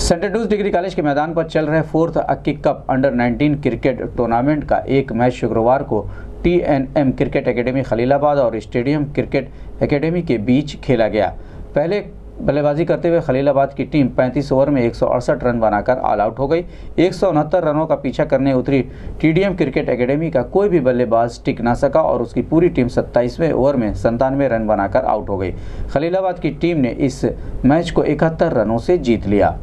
Saint Andrews degree college के मैदान पर चल रहे 4th अक्की कप अंडर-19 क्रिकेट टूर्नामेंट का एक मैच शुक्रवार को TNM क्रिकेट एकेडमी खलीलाबाद और स्टेडियम क्रिकेट एकेडमी के बीच खेला गया। पहले बल्लेबाजी करते हुए खलीलाबाद की टीम 35 ओवर में 168 रन बनाकर ऑल आउट हो गई। 169 रनों का पीछा करने उतरी TDM क्रिकेट एकेडमी का कोई भी बल्लेबाज टिक ना सका और उसकी पूरी टीम 27वें ओवर में 97 रन बनाकर आउट हो गई। खलीलाबाद की टीम ने इस मैच को 71 रनों से जीत लिया।